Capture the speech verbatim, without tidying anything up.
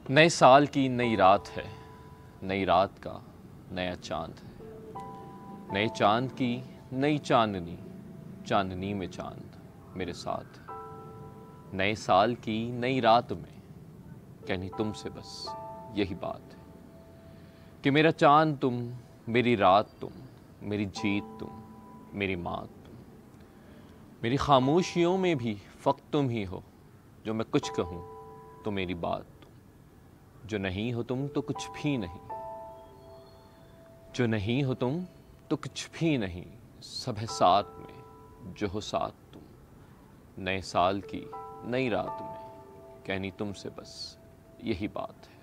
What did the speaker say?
नए साल की नई रात है, नई रात का नया चांद है। नए चांद की नई चांदनी, चांदनी में चांद मेरे साथ है। नए साल की नई रात में कहनी तुमसे बस यही बात है कि मेरा चांद तुम, मेरी रात तुम, मेरी जीत तुम, मेरी मात तुम। मेरी खामोशियों में भी फ़क़्त तुम ही हो। जो मैं कुछ कहूँ तो मेरी बात तुम, जो नहीं हो तुम तो कुछ भी नहीं, जो नहीं हो तुम तो कुछ भी नहीं। सब है साथ में जो हो साथ तुम। नए साल की नई रात में कहनी तुमसे बस यही बात है।